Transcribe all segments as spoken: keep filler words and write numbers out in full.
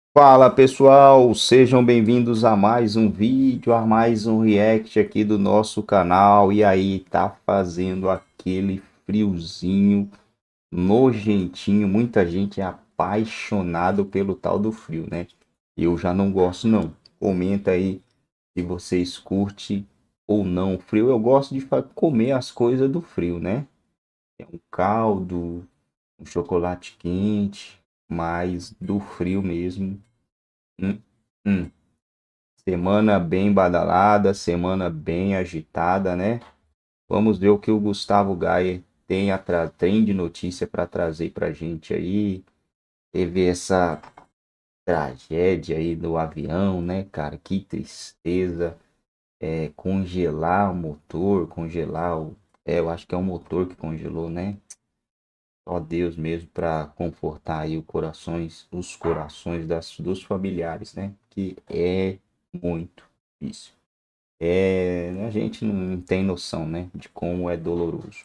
Fala pessoal, sejam bem-vindos a mais um vídeo, a mais um react aqui do nosso canal. E aí, tá fazendo aquele friozinho nojentinho. Muita gente é apaixonado pelo tal do frio, né? Eu já não gosto não. Comenta aí se vocês curtem ou não o frio. Eu gosto de fa- comer as coisas do frio, né? É um caldo, um chocolate quente, mas do frio mesmo. Hum, hum. Semana bem badalada, semana bem agitada, né? Vamos ver o que o Gustavo Gaia tem, atra- tem de notícia para trazer para gente aí. Teve essa tragédia aí do avião, né, cara? Que tristeza. É, congelar o motor, congelar o. É, eu acho que é o motor que congelou, né? Só Deus mesmo para confortar aí os corações, os corações das, dos familiares, né? Que é muito difícil. É, a gente não tem noção, né, de como é doloroso.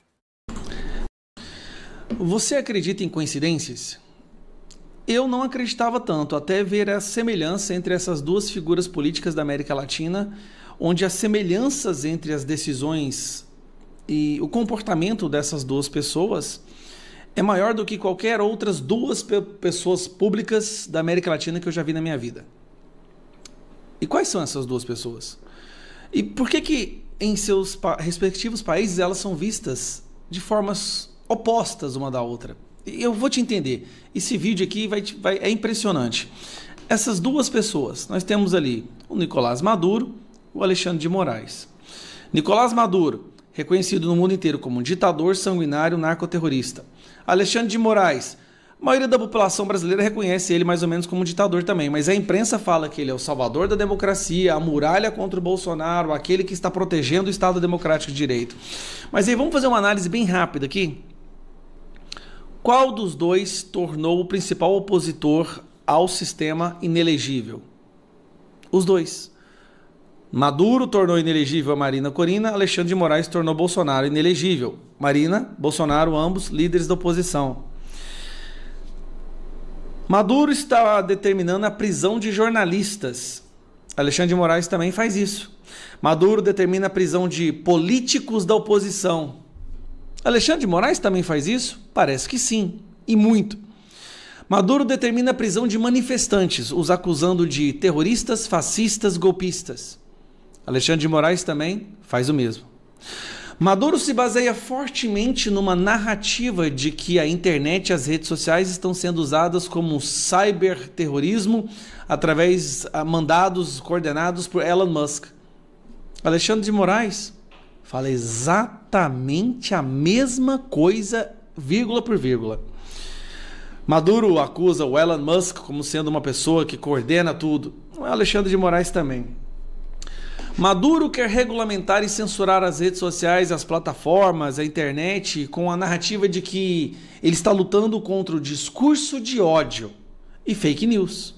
Você acredita em coincidências? Eu não acreditava tanto, até ver a semelhança entre essas duas figuras políticas da América Latina, onde as semelhanças entre as decisões e o comportamento dessas duas pessoas é maior do que qualquer outras duas pe pessoas públicas da América Latina que eu já vi na minha vida. E quais são essas duas pessoas? E por que que em seus pa respectivos países elas são vistas de formas opostas uma da outra? Eu vou te entender. Esse vídeo aqui vai, te- vai- é impressionante. Essas duas pessoas, nós temos ali o Nicolás Maduro e o Alexandre de Moraes. Nicolás Maduro, reconhecido no mundo inteiro como um ditador sanguinário narcoterrorista. Alexandre de Moraes, a maioria da população brasileira reconhece ele mais ou menos como um ditador também, mas a imprensa fala que ele é o salvador da democracia, a muralha contra o Bolsonaro, aquele que está protegendo o Estado Democrático de Direito. Mas aí vamos fazer uma análise bem rápida aqui. Qual dos dois tornou o principal opositor ao sistema inelegível? Os dois. Maduro tornou inelegível a Marina Corina, Alexandre de Moraes tornou Bolsonaro inelegível. Marina, Bolsonaro, ambos líderes da oposição. Maduro está determinando a prisão de jornalistas. Alexandre de Moraes também faz isso. Maduro determina a prisão de políticos da oposição. Alexandre de Moraes também faz isso? Parece que sim, e muito. Maduro determina a prisão de manifestantes, os acusando de terroristas, fascistas, golpistas. Alexandre de Moraes também faz o mesmo. Maduro se baseia fortemente numa narrativa de que a internet e as redes sociais estão sendo usadas como cyberterrorismo através de mandados coordenados por Elon Musk. Alexandre de Moraes fala exatamente a mesma coisa, vírgula por vírgula. Maduro acusa o Elon Musk como sendo uma pessoa que coordena tudo. Alexandre de Moraes também. Maduro quer regulamentar e censurar as redes sociais, as plataformas, a internet, com a narrativa de que ele está lutando contra o discurso de ódio e fake news.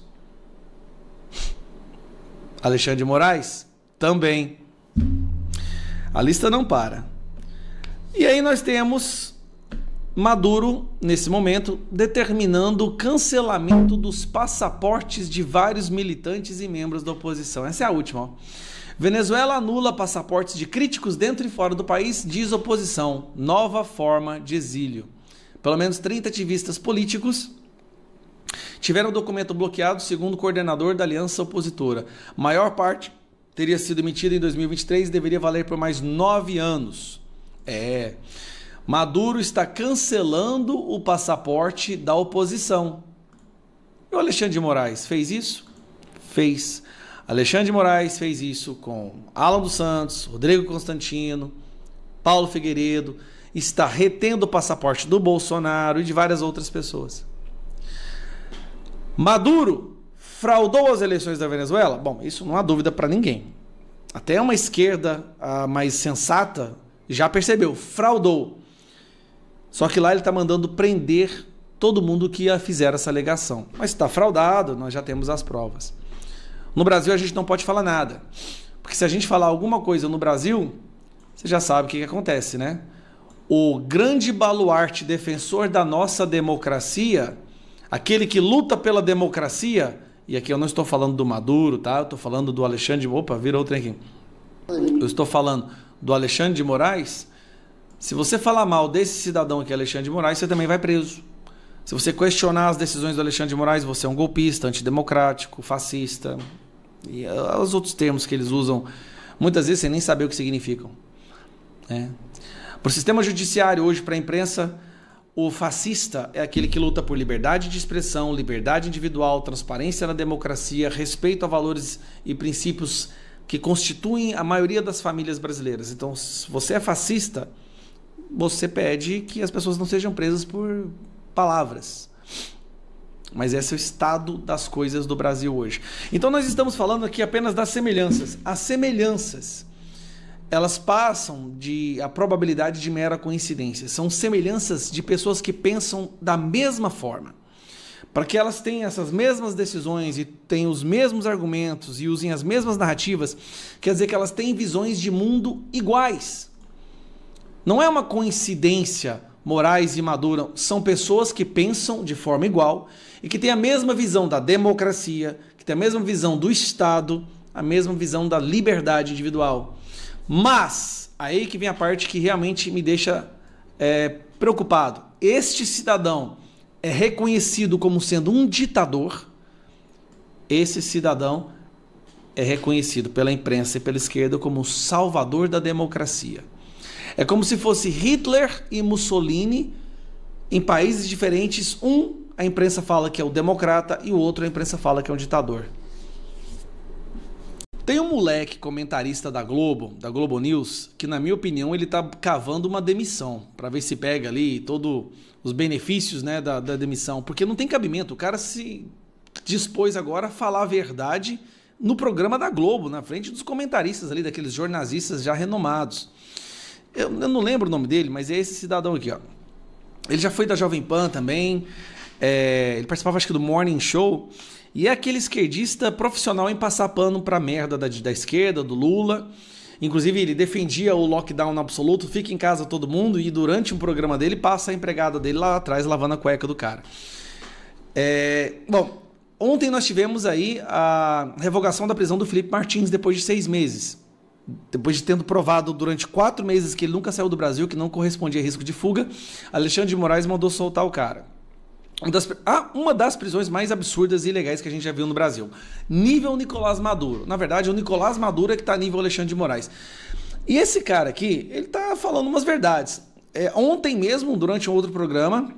Alexandre de Moraes também. A lista não para. E aí nós temos Maduro, nesse momento, determinando o cancelamento dos passaportes de vários militantes e membros da oposição. Essa é a última, ó. Venezuela anula passaportes de críticos dentro e fora do país, diz oposição. Nova forma de exílio. Pelo menos trinta ativistas políticos tiveram o documento bloqueado, segundo o coordenador da aliança opositora. A maior parte teria sido emitida em dois mil e vinte e três e deveria valer por mais nove anos. É. Maduro está cancelando o passaporte da oposição. E o Alexandre de Moraes fez isso? Fez. Alexandre de Moraes fez isso com Alan dos Santos, Rodrigo Constantino, Paulo Figueiredo, está retendo o passaporte do Bolsonaro e de várias outras pessoas. Maduro fraudou as eleições da Venezuela? Bom, isso não há dúvida para ninguém. Até uma esquerda uh, mais sensata já percebeu, fraudou. Só que lá ele está mandando prender todo mundo que fizer essa alegação. Mas está fraudado, nós já temos as provas. No Brasil a gente não pode falar nada. Porque se a gente falar alguma coisa no Brasil, você já sabe o que, que acontece, né? O grande baluarte defensor da nossa democracia, aquele que luta pela democracia, e aqui eu não estou falando do Maduro, tá? Eu estou falando do Alexandre... Opa, vira outro aqui. Eu estou falando do Alexandre de Moraes. Se você falar mal desse cidadão aqui, Alexandre de Moraes, você também vai preso. Se você questionar as decisões do Alexandre de Moraes, você é um golpista, antidemocrático, fascista. E uh, os outros termos que eles usam, muitas vezes sem nem saber o que significam. É. Para o sistema judiciário hoje, para a imprensa, o fascista é aquele que luta por liberdade de expressão, liberdade individual, transparência na democracia, respeito a valores e princípios que constituem a maioria das famílias brasileiras. Então, se você é fascista, você pede que as pessoas não sejam presas por palavras. Mas esse é o estado das coisas do Brasil hoje. Então nós estamos falando aqui apenas das semelhanças. As semelhanças, elas passam de a probabilidade de mera coincidência. São semelhanças de pessoas que pensam da mesma forma. Para que elas tenham essas mesmas decisões e tenham os mesmos argumentos e usem as mesmas narrativas, quer dizer que elas têm visões de mundo iguais. Não é uma coincidência. Moraes e Maduro são pessoas que pensam de forma igual e que têm a mesma visão da democracia, que têm a mesma visão do Estado, a mesma visão da liberdade individual. Mas, aí que vem a parte que realmente me deixa é, preocupado. Este cidadão é reconhecido como sendo um ditador. Esse cidadão é reconhecido pela imprensa e pela esquerda como o salvador da democracia. É como se fosse Hitler e Mussolini em países diferentes. Um, a imprensa fala que é o democrata e o outro, a imprensa fala que é um ditador. Tem um moleque comentarista da Globo, da Globo News, que na minha opinião ele tá cavando uma demissão, para ver se pega ali todos os benefícios, né, da, da demissão, porque não tem cabimento. O cara se dispôs agora a falar a verdade no programa da Globo, na frente dos comentaristas ali, daqueles jornalistas já renomados. Eu, eu não lembro o nome dele, mas é esse cidadão aqui, ó. Ele já foi da Jovem Pan também, é, ele participava acho que do Morning Show, e é aquele esquerdista profissional em passar pano pra merda da, da esquerda, do Lula. Inclusive ele defendia o lockdown absoluto, fica em casa todo mundo, e durante um programa dele passa a empregada dele lá atrás lavando a cueca do cara. É, bom, ontem nós tivemos aí a revogação da prisão do Felipe Martins depois de seis meses. Depois de tendo provado durante quatro meses que ele nunca saiu do Brasil, que não correspondia a risco de fuga, Alexandre de Moraes mandou soltar o cara. Uma das, ah, uma das prisões mais absurdas e ilegais que a gente já viu no Brasil. Nível Nicolás Maduro. Na verdade, o Nicolás Maduro é que está nível Alexandre de Moraes. E esse cara aqui, ele está falando umas verdades. É, ontem mesmo, durante um outro programa,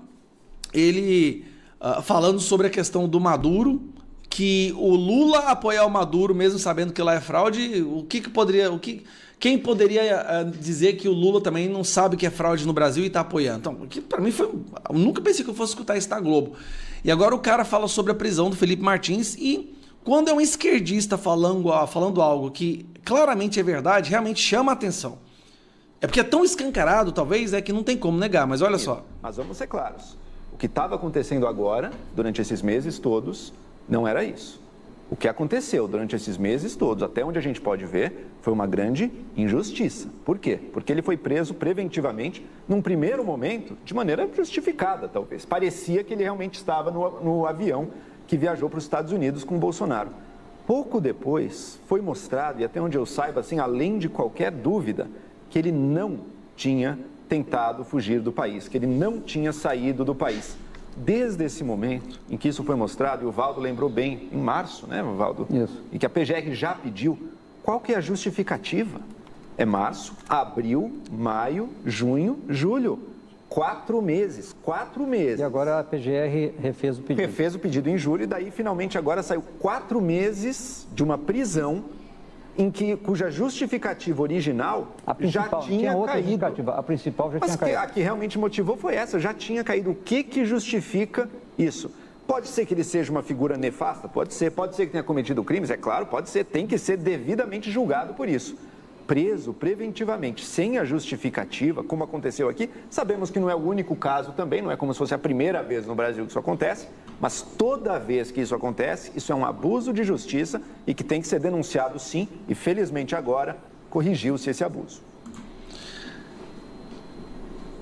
ele uh, falando sobre a questão do Maduro, que o Lula apoiar o Maduro, mesmo sabendo que lá é fraude, o que, que poderia, o que, quem poderia uh, dizer que o Lula também não sabe que é fraude no Brasil e está apoiando? Então, aqui para mim foi, eu nunca pensei que eu fosse escutar isso da Globo. E agora o cara fala sobre a prisão do Felipe Martins e quando é um esquerdista falando, falando algo que claramente é verdade, realmente chama a atenção. É porque é tão escancarado, talvez, é que não tem como negar, mas olha só. Mas vamos ser claros, o que estava acontecendo agora, durante esses meses todos, não era isso. O que aconteceu durante esses meses todos, até onde a gente pode ver, foi uma grande injustiça. Por quê? Porque ele foi preso preventivamente, num primeiro momento, de maneira justificada, talvez. Parecia que ele realmente estava no, no avião que viajou para os Estados Unidos com o Bolsonaro. Pouco depois, foi mostrado, e até onde eu saiba, assim, além de qualquer dúvida, que ele não tinha tentado fugir do país, que ele não tinha saído do país. Desde esse momento em que isso foi mostrado, e o Valdo lembrou bem, em março, né, Valdo? Isso. E que a P G R já pediu, qual que é a justificativa? É março, abril, maio, junho, julho. Quatro meses, quatro meses. E agora a P G R refez o pedido. Refez o pedido em julho e daí finalmente agora saiu quatro meses de uma prisão em que, cuja justificativa original já tinha, tinha outra caído. Justificativa. A principal já Mas tinha que, caído. A que realmente motivou foi essa, já tinha caído. O que que justifica isso? Pode ser que ele seja uma figura nefasta? Pode ser. Pode ser que tenha cometido crimes? É claro, pode ser. Tem que ser devidamente julgado por isso. Preso preventivamente, sem a justificativa, como aconteceu aqui, sabemos que não é o único caso também, não é como se fosse a primeira vez no Brasil que isso acontece, mas toda vez que isso acontece, isso é um abuso de justiça e que tem que ser denunciado sim, e felizmente agora corrigiu-se esse abuso.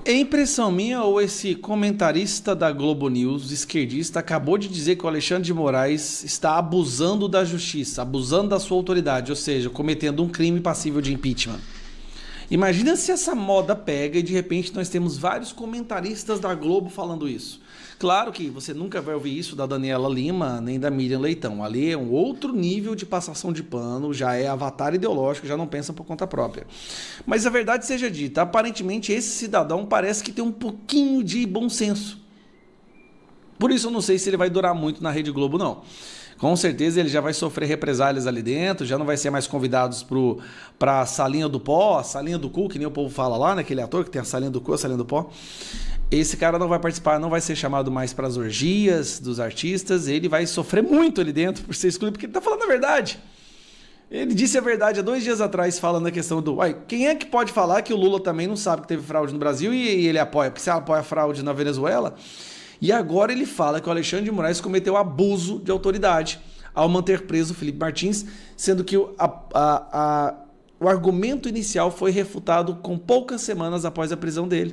É impressão minha ou esse comentarista da Globo News, esquerdista, acabou de dizer que o Alexandre de Moraes está abusando da justiça, abusando da sua autoridade, ou seja, cometendo um crime passível de impeachment. Imagina se essa moda pega e de repente nós temos vários comentaristas da Globo falando isso. Claro que você nunca vai ouvir isso da Daniela Lima nem da Miriam Leitão. Ali é um outro nível de passação de pano, já é avatar ideológico, já não pensa por conta própria. Mas a verdade seja dita, aparentemente esse cidadão parece que tem um pouquinho de bom senso. Por isso eu não sei se ele vai durar muito na Rede Globo, não. Com certeza ele já vai sofrer represálias ali dentro, já não vai ser mais convidados para a salinha do pó, a salinha do cu, que nem o povo fala lá, né? Aquele ator que tem a salinha do cu, a salinha do pó. Esse cara não vai participar, não vai ser chamado mais para as orgias dos artistas, ele vai sofrer muito ali dentro por ser excluído, porque ele está falando a verdade. Ele disse a verdade há dois dias atrás, falando a questão do... Uai, quem é que pode falar que o Lula também não sabe que teve fraude no Brasil e, e ele apoia? Porque se ele apoia a fraude na Venezuela... E agora ele fala que o Alexandre de Moraes cometeu abuso de autoridade ao manter preso o Felipe Martins, sendo que o, a, a, a, o argumento inicial foi refutado com poucas semanas após a prisão dele.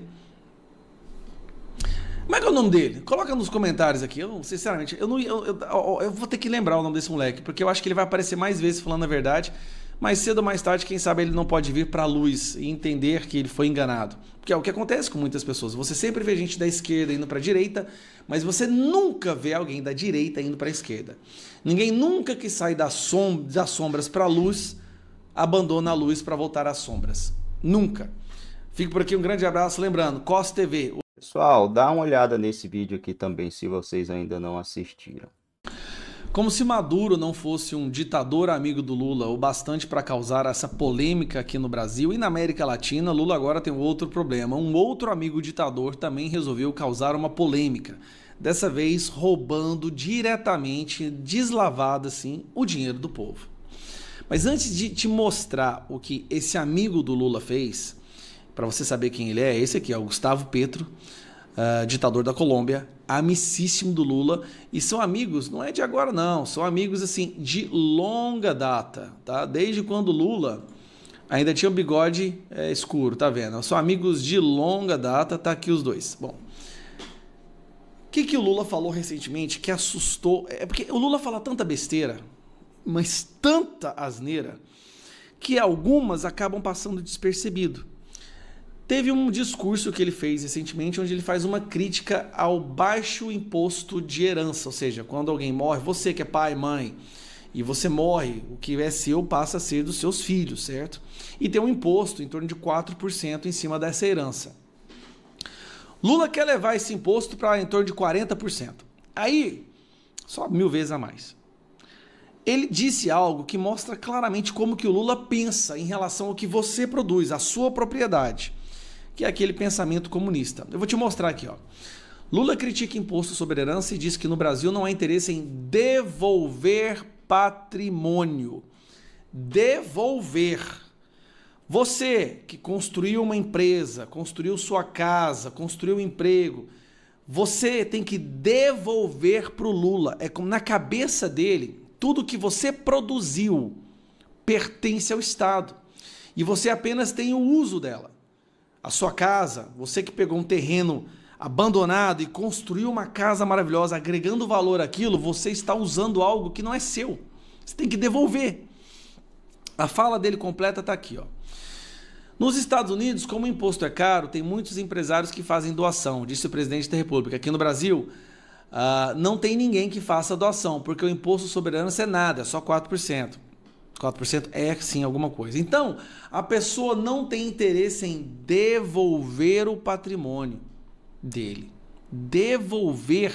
Como é que é o nome dele? Coloca nos comentários aqui. Eu, sinceramente, eu, não, eu, eu, eu vou ter que lembrar o nome desse moleque, porque eu acho que ele vai aparecer mais vezes falando a verdade. Mais cedo ou mais tarde, quem sabe ele não pode vir para a luz e entender que ele foi enganado. Que é o que acontece com muitas pessoas. Você sempre vê gente da esquerda indo para a direita, mas você nunca vê alguém da direita indo para a esquerda. Ninguém nunca que sai das, som das sombras para a luz, abandona a luz para voltar às sombras. Nunca. Fico por aqui, um grande abraço. Lembrando, Cos T V. Pessoal, dá uma olhada nesse vídeo aqui também, se vocês ainda não assistiram. Como se Maduro não fosse um ditador amigo do Lula o bastante para causar essa polêmica aqui no Brasil e na América Latina, Lula agora tem um outro problema. Um outro amigo ditador também resolveu causar uma polêmica. Dessa vez roubando diretamente, deslavado assim, o dinheiro do povo. Mas antes de te mostrar o que esse amigo do Lula fez, para você saber quem ele é, esse aqui é o Gustavo Petro, Uh, ditador da Colômbia, amicíssimo do Lula, e são amigos, não é de agora não, são amigos assim de longa data, tá? Desde quando o Lula ainda tinha o bigode é, escuro, tá vendo? São amigos de longa data, tá aqui os dois. Bom, o que que o Lula falou recentemente que assustou? É porque o Lula fala tanta besteira, mas tanta asneira, que algumas acabam passando despercebido. Teve um discurso que ele fez recentemente onde ele faz uma crítica ao baixo imposto de herança, ou seja, quando alguém morre, você que é pai, mãe, e você morre, o que é seu passa a ser dos seus filhos, certo? E tem um imposto em torno de quatro por cento em cima dessa herança. Lula quer levar esse imposto para em torno de quarenta por cento. Aí, só mil vezes a mais. Ele disse algo que mostra claramente como que o Lula pensa em relação ao que você produz, a sua propriedade, que é aquele pensamento comunista. Eu vou te mostrar aqui, ó. Lula critica imposto sobre herança e diz que no Brasil não há interesse em devolver patrimônio. Devolver. Você que construiu uma empresa, construiu sua casa, construiu um emprego, você tem que devolver para o Lula. É como na cabeça dele, tudo que você produziu pertence ao Estado. E você apenas tem o uso dela. A sua casa, você que pegou um terreno abandonado e construiu uma casa maravilhosa, agregando valor àquilo, você está usando algo que não é seu. Você tem que devolver. A fala dele completa está aqui, ó. Nos Estados Unidos, como o imposto é caro, tem muitos empresários que fazem doação, disse o presidente da República. Aqui no Brasil, uh, não tem ninguém que faça doação, porque o imposto sobre herança é nada, é só quatro por cento. quatro por cento é sim alguma coisa. Então, a pessoa não tem interesse em devolver o patrimônio dele. Devolver.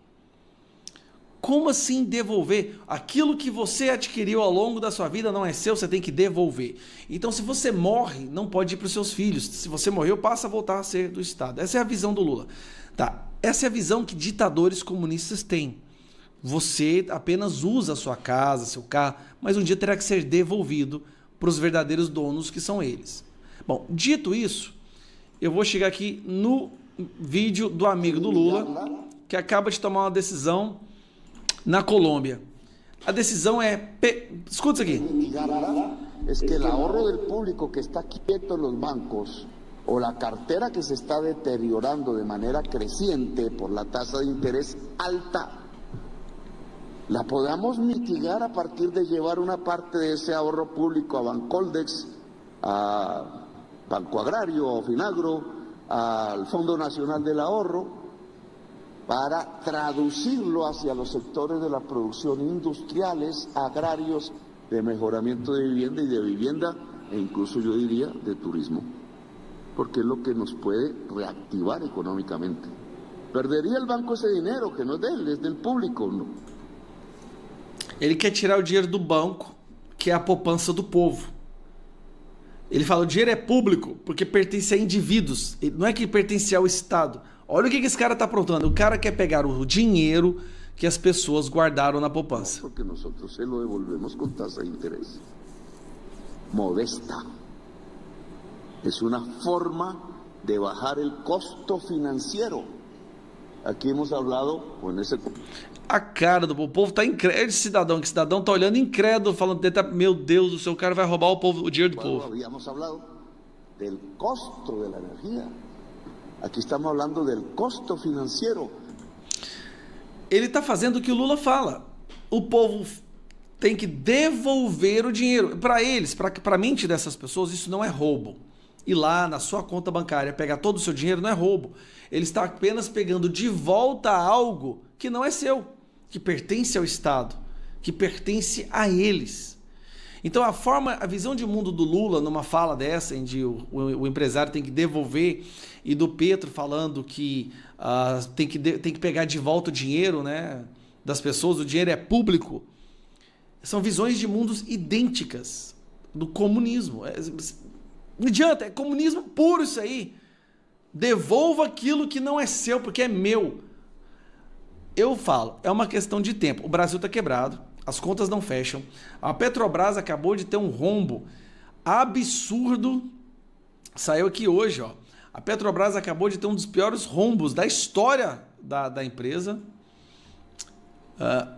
Como assim devolver? Aquilo que você adquiriu ao longo da sua vida não é seu, você tem que devolver. Então, se você morre, não pode ir para os seus filhos. Se você morreu, passa a voltar a ser do Estado. Essa é a visão do Lula. Tá? Essa é a visão que ditadores comunistas têm. Você apenas usa a sua casa, seu carro, mas um dia terá que ser devolvido para os verdadeiros donos, que são eles. Bom, dito isso, eu vou chegar aqui no vídeo do amigo do Lula, que acaba de tomar uma decisão na Colômbia. A decisão é... Pe... Escuta isso aqui. Es que el ahorro del público que está quieto en los bancos o la cartera que se está deteriorando de manera creciente por la tasa de interés alta, la podamos mitigar a partir de llevar una parte de ese ahorro público a Bancoldex, a Banco Agrario, a Finagro, al Fondo Nacional del Ahorro, para traducirlo hacia los sectores de la producción industriales, agrarios, de mejoramiento de vivienda y de vivienda, e incluso yo diría de turismo, porque es lo que nos puede reactivar económicamente. Perderia el banco esse dinheiro, que não é dele, é del público. Não? Ele quer tirar o dinheiro do banco, que é a poupança do povo. Ele fala, o dinheiro é público porque pertence a indivíduos, não é que pertence ao Estado. Olha o que esse cara está aprontando. O cara quer pegar o dinheiro que as pessoas guardaram na poupança. Porque nós se lo devolvemos com taxa de interesse modesta. É uma forma de bajar o custo financeiro. Aqui hemos hablado com esse... A cara do povo, o povo está incrédulo, esse cidadão, que cidadão está olhando incrédulo, falando, meu Deus do céu, o cara vai roubar o, povo, o dinheiro do Quando povo. Havíamos falado do custo da energia. Aqui estamos falando do custo financeiro. Ele está fazendo o que o Lula fala. O povo tem que devolver o dinheiro. Para eles, para a mente dessas pessoas, isso não é roubo. Ir lá na sua conta bancária, pegar todo o seu dinheiro, não é roubo. Ele está apenas pegando de volta algo que não é seu, que pertence ao Estado, que pertence a eles. Então a forma, a visão de mundo do Lula numa fala dessa, em que o, o, o empresário tem que devolver, e do Petro falando que uh, tem, que de, tem que pegar de volta o dinheiro, né, das pessoas, o dinheiro é público, são visões de mundos idênticas do comunismo. É, não adianta, é comunismo puro isso aí. Devolva aquilo que não é seu, porque é meu. Eu falo, é uma questão de tempo. O Brasil está quebrado, as contas não fecham. A Petrobras acabou de ter um rombo absurdo. Saiu aqui hoje, ó. A Petrobras acabou de ter um dos piores rombos da história da, da empresa. Uh,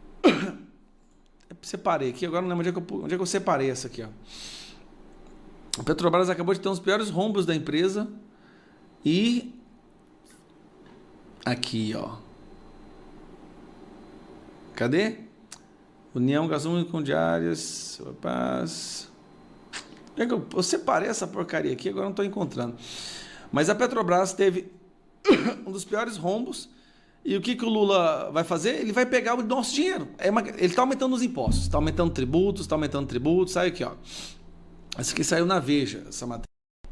separei aqui, agora não lembro onde é, que eu, onde é que eu separei essa aqui, ó. A Petrobras acabou de ter um dos piores rombos da empresa. E aqui, ó. Cadê? União Gasômetro com Diárias. Paz. Eu separei essa porcaria aqui, agora não estou encontrando. Mas a Petrobras teve um dos piores rombos. E o que, que o Lula vai fazer? Ele vai pegar o nosso dinheiro. É uma... Ele está aumentando os impostos, está aumentando tributos, está aumentando tributos. Sai aqui, ó. Essa aqui saiu na Veja, essa matéria.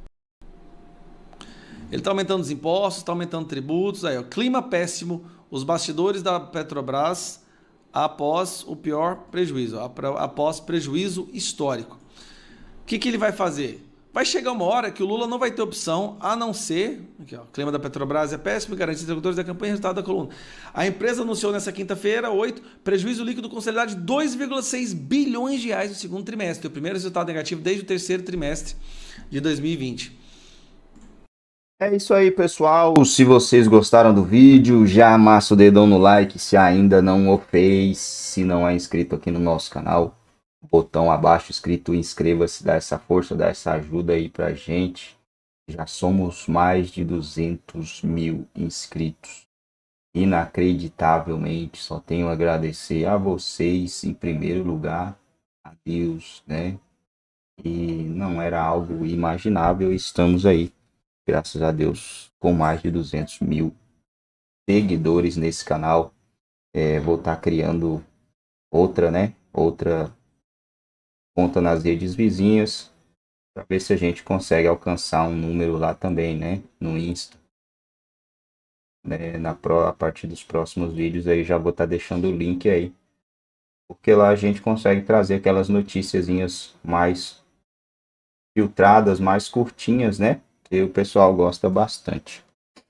Ele está aumentando os impostos, está aumentando tributos. Aí, ó, clima péssimo, os bastidores da Petrobras após o pior prejuízo, após prejuízo histórico. O que, que ele vai fazer? Vai chegar uma hora que o Lula não vai ter opção a não ser... Aqui, ó, clima da Petrobras é péssimo, garantia dos agricultores da campanha e resultado da coluna. A empresa anunciou nessa quinta-feira, oito, prejuízo líquido consolidado de dois vírgula seis bilhões de reais no segundo trimestre. O primeiro resultado negativo desde o terceiro trimestre de dois mil e vinte. É isso aí, pessoal. Se vocês gostaram do vídeo, já amassa o dedão no like se ainda não o fez. Se não é inscrito aqui no nosso canal, botão abaixo escrito inscreva-se, dá essa força, dá essa ajuda aí pra gente. Já somos mais de duzentos mil inscritos. Inacreditavelmente, só tenho a agradecer a vocês em primeiro lugar, a Deus, né? E não era algo imaginável, estamos aí. Graças a Deus, com mais de duzentos mil seguidores nesse canal. É, vou estar criando outra, né? Outra conta nas redes vizinhas. Para ver se a gente consegue alcançar um número lá também, né? No Insta. Né, na pro, a partir dos próximos vídeos aí já vou estar deixando o link aí. Porque lá a gente consegue trazer aquelas noticiazinhas mais filtradas, mais curtinhas, né? Que o pessoal gosta bastante.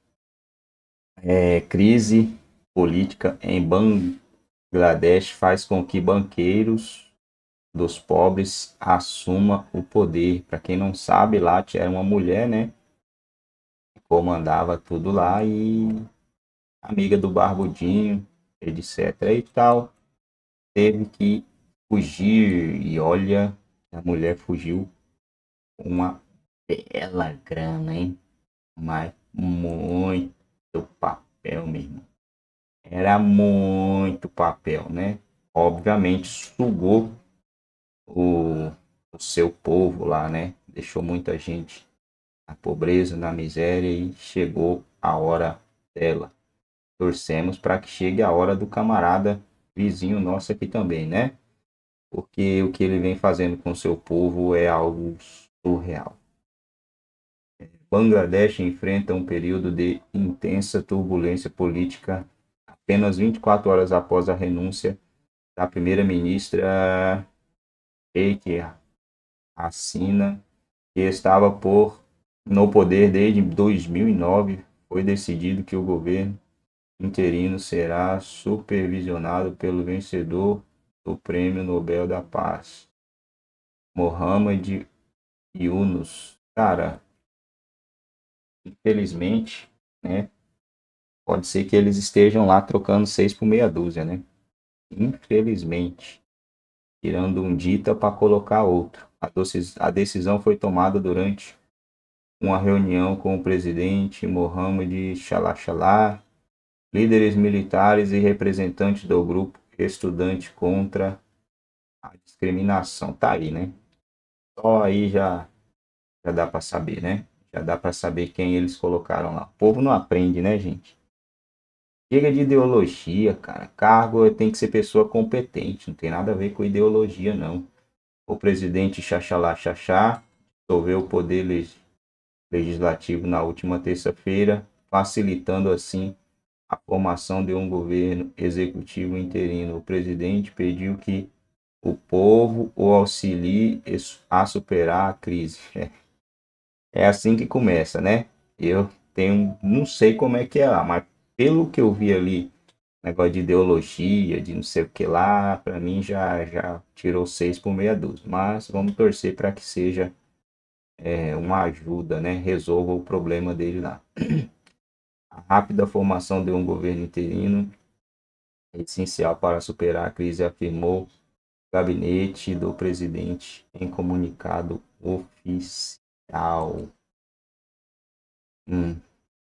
É, crise política em Bangladesh faz com que banqueiros dos pobres assumam o poder. Para quem não sabe, lá era uma mulher, né? Que comandava tudo lá e amiga do Barbudinho, etcétera e tal. Teve que fugir e olha, a mulher fugiu com uma bela grana, hein? Mas muito papel mesmo. Era muito papel, né? Obviamente sugou o, o seu povo lá, né? Deixou muita gente na pobreza, na miséria e chegou a hora dela. Torcemos para que chegue a hora do camarada vizinho nosso aqui também, né? Porque o que ele vem fazendo com seu povo é algo surreal. Bangladesh enfrenta um período de intensa turbulência política apenas vinte e quatro horas após a renúncia da primeira-ministra Sheikh Hasina, que estava por no poder desde dois mil e nove. Foi decidido que o governo interino será supervisionado pelo vencedor do Prêmio Nobel da Paz, Mohamed Yunus. Cara, infelizmente, né? Pode ser que eles estejam lá trocando seis por meia dúzia, né? Infelizmente, tirando um dita para colocar outro. A decisão foi tomada durante uma reunião com o presidente Mohamed Shalashlah, líderes militares e representantes do grupo estudante contra a discriminação. Tá aí, né? Só aí já, já dá para saber, né? Já dá para saber quem eles colocaram lá. O povo não aprende, né, gente? Chega de ideologia, cara. Cargo tem que ser pessoa competente. Não tem nada a ver com ideologia, não. O presidente Xaxalá Xaxá dissolveu o poder legislativo na última terça-feira, facilitando assim a formação de um governo executivo interino. O presidente pediu que o povo o auxilie a superar a crise. É, é assim que começa, né? Eu tenho, não sei como é que é lá, mas pelo que eu vi ali, negócio de ideologia, de não sei o que lá, para mim já, já tirou seis por meia dúzia. Mas vamos torcer para que seja é, uma ajuda, né? Resolva o problema dele lá. A rápida formação de um governo interino é essencial para superar a crise, afirmou o gabinete do presidente em comunicado oficial. Hum.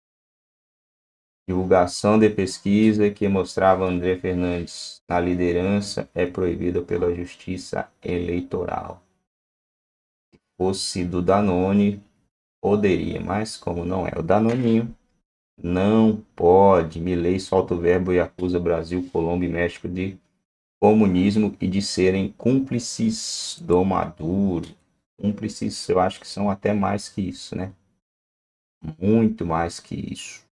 Divulgação de pesquisa que mostrava André Fernandes na liderança é proibida pela Justiça Eleitoral. Se fosse do Danone, poderia, mas como não é o Danoninho, não pode. Milei solta o verbo e acusa Brasil, Colômbia e México de comunismo e de serem cúmplices do Maduro. Cúmplices, eu acho que são até mais que isso, né? Muito mais que isso.